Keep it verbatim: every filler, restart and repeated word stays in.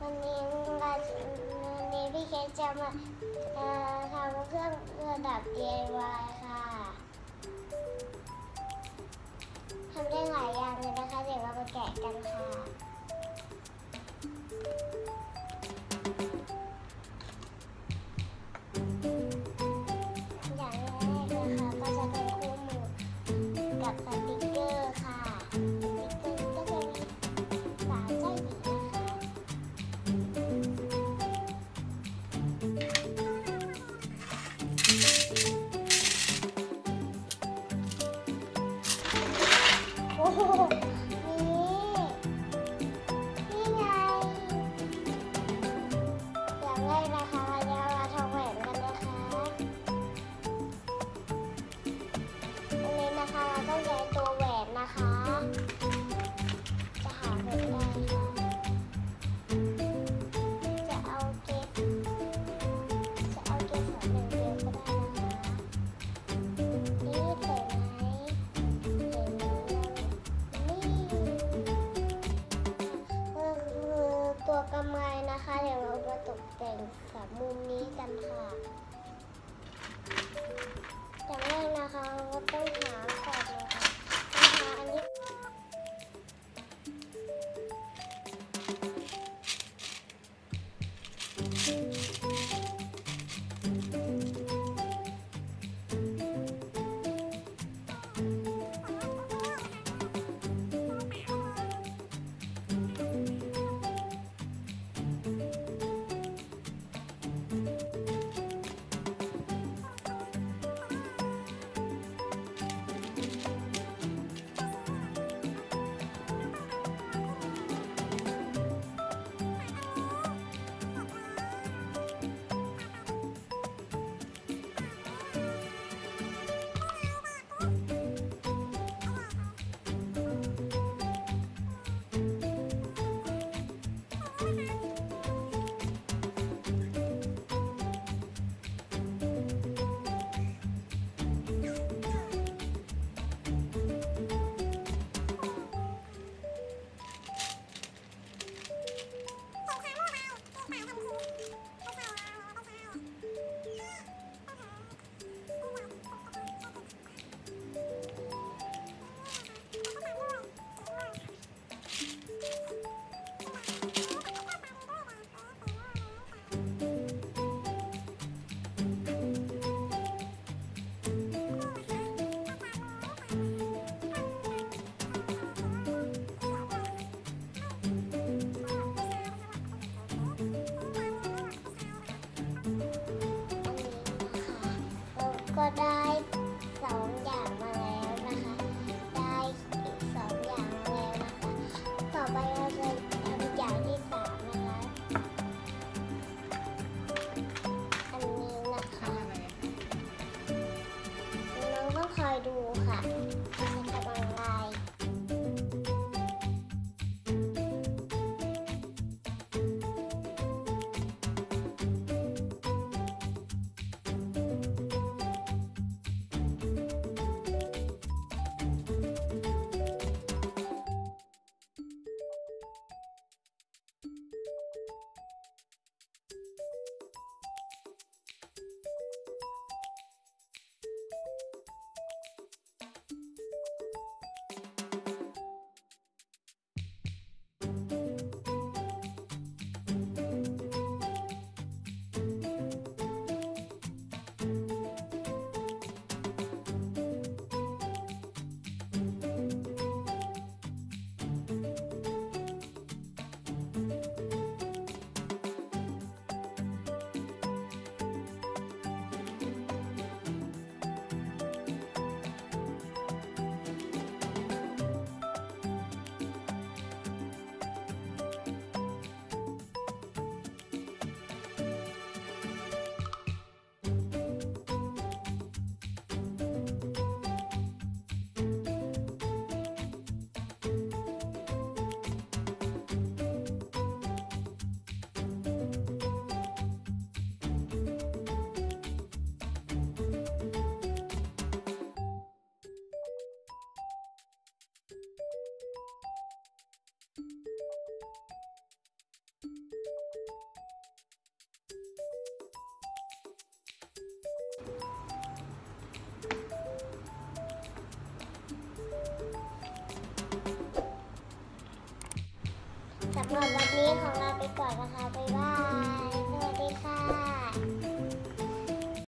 วันนี้เราวันนี้พี่เคสจะมาทำเครื่องประดับ ดี ไอ วาย ค่ะทำได้หลายอย่างเลยนะคะเดี๋ยวเรามาแกะกันค่ะอย่างแรกนะคะก็จะเป็นคู่มือกับสติกเกอร์ค่ะสติกเกอร์ก็จะมีฝาใจดีนะคะโอ้โหนี่นี่ไงอย่างแรกนะคะเราจะมาทำแหวนกันนะคะอันนี้นะคะเราต้องใช้ตัวแหวนนะคะจะหาแหวนได้ค่ะจะเอาเกสจะเอาเกสสองหนึ่งเดียวก็ได้นะคะนี่สวยไหมเห็นนี่ก็คือตัวกำไลนะคะเดี๋ยวเรามาตกแต่งสามมุมนี้กันค่ะอย่างแรกนะคะเราก็ต้องหาก่อนนะคะหาอันนี้ก็ได้สองอย่างมาแล้วนะคะได้อีกสองอย่างมาแล้วนะคะต่อไปเราจะทำอย่างที่สามนะคะอันนี้นะคะน้องต้องคอยดูค่ะมันกำลังลายสำหรับวันนี้ของเราไปก่อนนะคะ บ๊ายบาย สวัสดีค่ะ